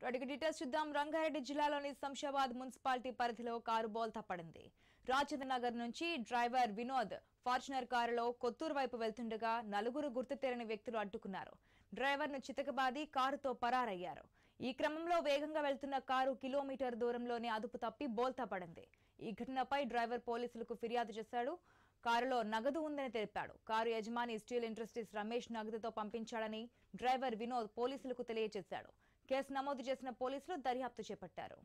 రెడ్డికి డీటెయిల్స్ చూద్దాం. రంగారెడ్డి జిల్లాలోని శంషాబాద్ మున్సిపాలిటీ పరిధిలో కారు బోల్తా పడింది. రాజేంద్ర నగర్ నుంచి డ్రైవర్ వినోద్ ఫార్చునర్ కారులో కొత్తూరు వైపు వెళ్తుండగా నలుగురు గుర్తు తెలియని వ్యక్తులు అడ్డుకున్నారు. డ్రైవర్ ను చితకబాది కారుతో పరారయ్యారు. ఈ క్రమంలో వేగంగా వెళ్తున్న కారు కిలోమీటర్ దూరంలోనే అదుపు తప్పి బోల్తా పడింది. ఈ ఘటనపై డ్రైవర్ పోలీసులకు ఫిర్యాదు చేశాడు. కారులో నగదు ఉందని తెలిపాడు. కారు యజమాని స్టీల్ ఇండస్ట్రీస్ రమేష్ నగదుతో పంపించాడని డ్రైవర్ వినోద్ పోలీసులకు తెలియజేశాడు. కేసు నమోదు చేసిన పోలీసులు దర్యాప్తు చేపట్టారు.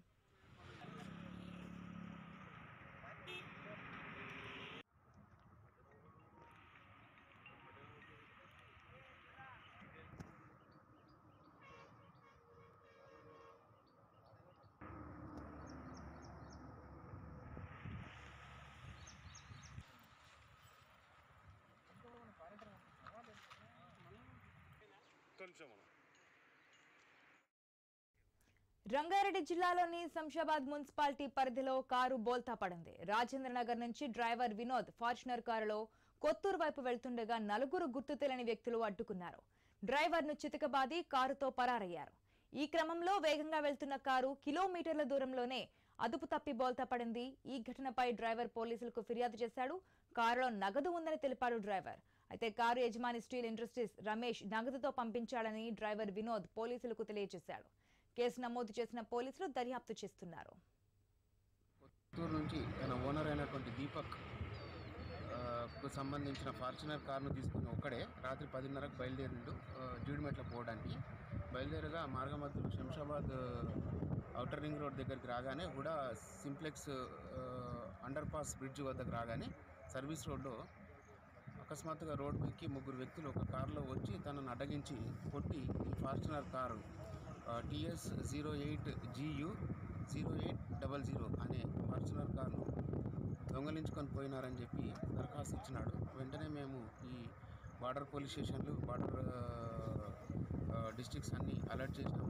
రంగారెడ్డి జిల్లాలోని శంషాబాద్ మున్సిపాలిటీ పరిధిలో కారు బోల్తా పడింది. రాజేంద్ర నగర్ నుంచి డ్రైవర్ వినోద్ ఫార్చునర్ కారులో కొత్తూరు వైపు వెళ్తుండగా నలుగురు గుర్తు తెలియని వ్యక్తులు అడ్డుకున్నారు. డ్రైవర్ ను చితకబాది కారుతో పరారయ్యారు. ఈ క్రమంలో వేగంగా వెళ్తున్న కారు కిలోమీటర్ల దూరంలోనే అదుపు తప్పి బోల్తా పడింది. ఈ ఘటనపై డ్రైవర్ పోలీసులకు ఫిర్యాదు చేశాడు. కారులో నగదు ఉందని తెలిపాడు డ్రైవర్. అయితే కారు యజమాని స్టీల్ ఇండస్ట్రీస్ రమేష్ నగదుతో పంపించాడని డ్రైవర్ వినోద్ పోలీసులకు తెలియజేశాడు. కేసు నమోదు చేసిన పోలీసులు దర్యాప్తు చేస్తున్నారు. కొత్తూరు నుంచి తన ఓనర్ అయినటువంటి దీపక్ కు సంబంధించిన ఫార్చునర్ కార్ను తీసుకుని ఒక్కడే రాత్రి 10:30కు బయలుదేరిండు జీడిమెట్ల పోవడానికి. బయలుదేరగా మార్గమధ్యలో శంషాబాద్ ఔటర్ రింగ్ రోడ్ దగ్గరికి రాగానే కూడా సింప్లెక్స్ అండర్ పాస్ బ్రిడ్జ్ వద్దకు రాగానే సర్వీస్ రోడ్లో అకస్మాత్తుగా రోడ్ మీదకి ముగ్గురు వ్యక్తులు ఒక కారులో వచ్చి తనను అడ్డగించి కొట్టి ఈ ఫార్చునర్ కారు TS 08 GU 0800 అనే ఫార్చునర్ కార్ను దొంగలించుకొని పోయినారని చెప్పి దరఖాస్తు ఇచ్చినాడు. వెంటనే మేము ఈ బార్డర్ పోలీస్ స్టేషన్లు బార్డర్ డిస్ట్రిక్ట్స్ అన్నీ అలర్ట్ చేసినాము.